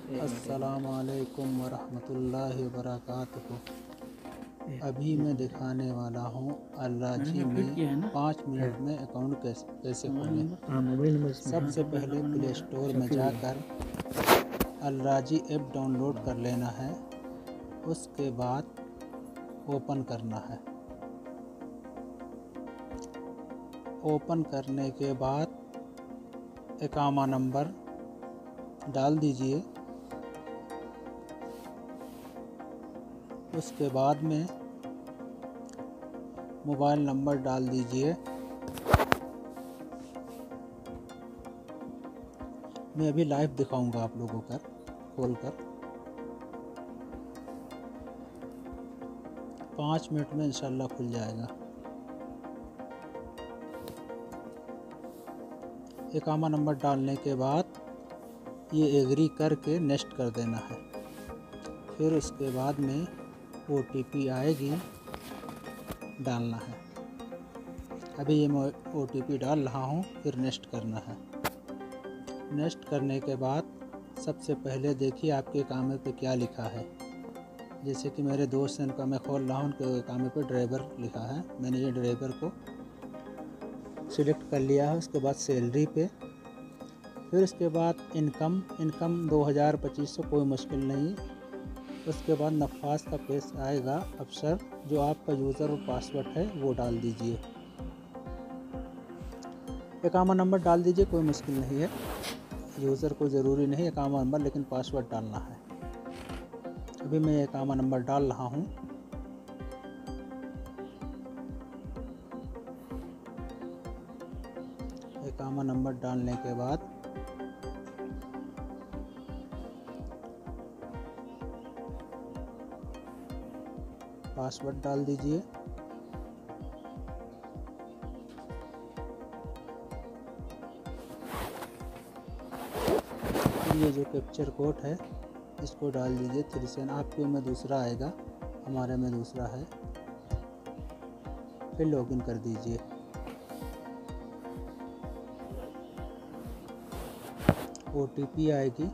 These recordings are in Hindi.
अस्सलामुअलैकुम वरहमतुल्लाहि वबरकातुहू। अभी मैं दिखाने वाला हूँ अल्लाजी में 5 मिनट में अकाउंट कैसे खोलें। सबसे पहले प्ले स्टोर में जाकर अल्लाजी ऐप डाउनलोड कर लेना है। उसके बाद ओपन करना है। ओपन करने के बाद इकामा नंबर डाल दीजिए। उसके बाद में मोबाइल नंबर डाल दीजिए। मैं अभी लाइव दिखाऊंगा आप लोगों को खोलकर। 5 मिनट में इंशाल्लाह खुल जाएगा। इकामा नंबर डालने के बाद ये एग्री करके नेक्स्ट कर देना है। फिर उसके बाद में OTP आएगी, डालना है। अभी ये मैं OTP डाल रहा हूँ, फिर नेक्स्ट करना है। नेक्स्ट करने के बाद सबसे पहले देखिए आपके कामे पे क्या लिखा है। जैसे कि मेरे दोस्त हैं, उनका मैं खोल रहा हूँ, उनके कामे पे ड्राइवर लिखा है। मैंने ये ड्राइवर को सिलेक्ट कर लिया है। उसके बाद सैलरी पे, फिर उसके बाद इनकम 2000-2500, कोई मुश्किल नहीं। उसके बाद नफास का पेज आएगा अफसर, जो आपका यूज़र और पासवर्ड है वो डाल दीजिए। इकामा नंबर डाल दीजिए, कोई मुश्किल नहीं है। यूज़र को ज़रूरी नहीं इकामा नंबर, लेकिन पासवर्ड डालना है। अभी मैं इकामा नंबर डाल रहा हूँ। इकामा नंबर डालने के बाद पासवर्ड डाल दीजिए। ये जो कैप्चर कोड है इसको डाल दीजिए 37। आपके में दूसरा आएगा, हमारे में दूसरा है। फिर लॉगिन कर दीजिए। OTP आएगी,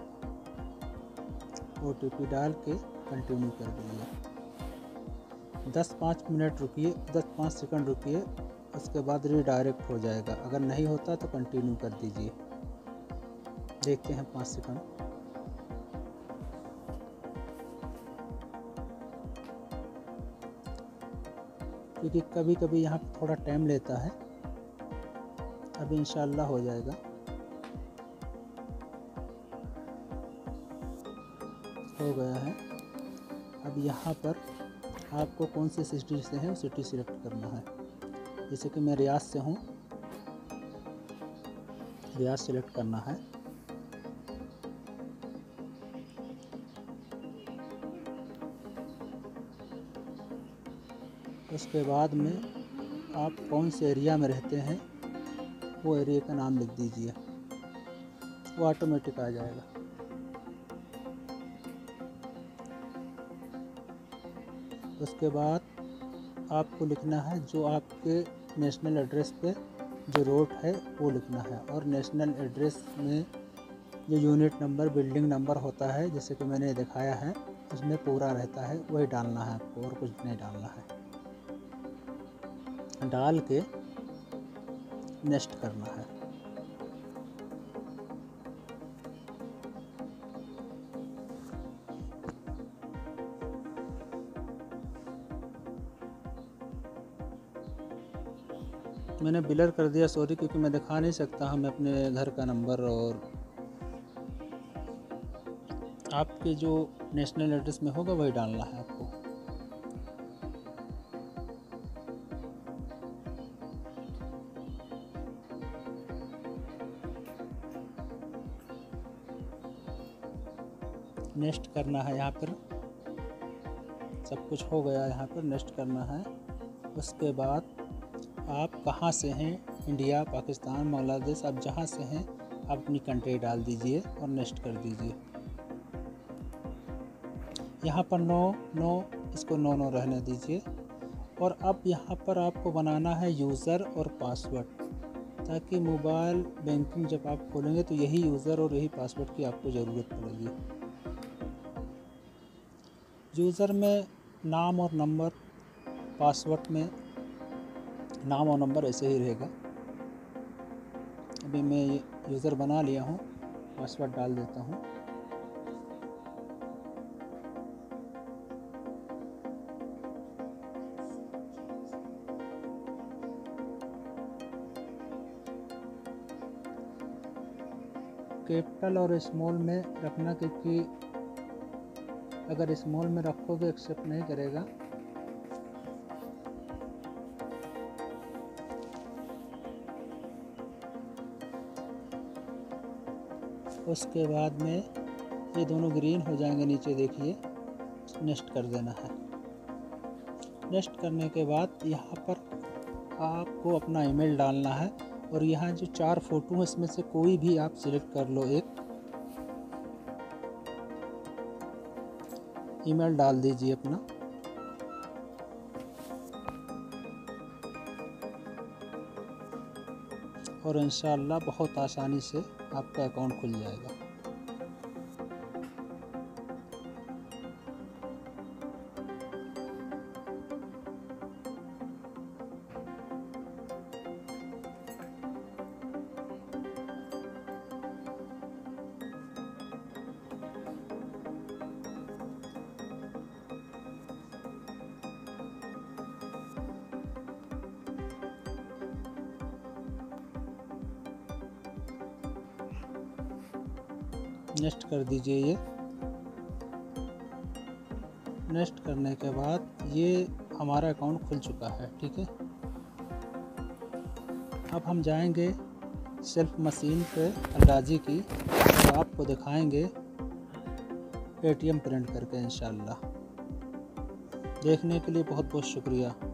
OTP डाल के कंटिन्यू कर दीजिए। 10-5 मिनट रुकिए, 10-5 सेकंड रुकिए। उसके बाद रीडायरेक्ट हो जाएगा। अगर नहीं होता तो कंटिन्यू कर दीजिए। देखते हैं 5 सेकंड। क्योंकि कभी कभी यहाँ पर थोड़ा टाइम लेता है। अभी इंशाल्लाह हो जाएगा। हो गया है। अब यहाँ पर आपको कौन सी सिटी से है, सिटी सिलेक्ट करना है। जैसे कि मैं रियाद से हूँ, रियाद सिलेक्ट करना है। उसके बाद में आप कौन से एरिया में रहते हैं वो एरिया का नाम लिख दीजिए, वो ऑटोमेटिक आ जाएगा। उसके बाद आपको लिखना है जो आपके नेशनल एड्रेस पे जो रोड है वो लिखना है। और नेशनल एड्रेस में जो यूनिट नंबर, बिल्डिंग नंबर होता है, जैसे कि मैंने दिखाया है, उसमें पूरा रहता है, वही डालना है आपको, और कुछ नहीं डालना है। डाल के नेक्स्ट करना है। मैंने ब्लर कर दिया, सॉरी, क्योंकि मैं दिखा नहीं सकता हूँ मैं अपने घर का नंबर। और आपके जो नेशनल एड्रेस में होगा वही डालना है आपको। नेक्स्ट करना है। यहाँ पर सब कुछ हो गया, यहाँ पर नेक्स्ट करना है। उसके बाद आप कहाँ से हैं, इंडिया, पाकिस्तान, बांग्लादेश, आप जहाँ से हैं आप अपनी कंट्री डाल दीजिए और नेक्स्ट कर दीजिए। यहाँ पर नो, इसको नो रहने दीजिए। और अब यहाँ पर आपको बनाना है यूज़र और पासवर्ड, ताकि मोबाइल बैंकिंग जब आप खोलेंगे तो यही यूज़र और यही पासवर्ड की आपको ज़रूरत पड़ेगी। यूज़र में नाम और नंबर, पासवर्ड में नाम और नंबर ऐसे ही रहेगा। अभी मैं ये यूज़र बना लिया हूँ, पासवर्ड डाल देता हूँ। कैपिटल और स्मॉल में रखना, क्योंकि अगर स्मॉल में रखोगे एक्सेप्ट नहीं करेगा। उसके बाद में ये दोनों ग्रीन हो जाएंगे, नीचे देखिए, नेक्स्ट कर देना है। नेक्स्ट करने के बाद यहाँ पर आपको अपना ईमेल डालना है, और यहाँ जो 4 फ़ोटो है इसमें से कोई भी आप सिलेक्ट कर लो, एक ईमेल डाल दीजिए अपना। और इंशाअल्लाह बहुत आसानी से आपका अकाउंट खुल जाएगा। नेक्स्ट कर दीजिए ये। नेक्स्ट करने के बाद ये हमारा अकाउंट खुल चुका है, ठीक है। अब हम जाएंगे सेल्फ मशीन पे अंदाजी की, तो आपको दिखाएंगे ATM प्रिंट करके इंशाअल्लाह। देखने के लिए बहुत बहुत शुक्रिया।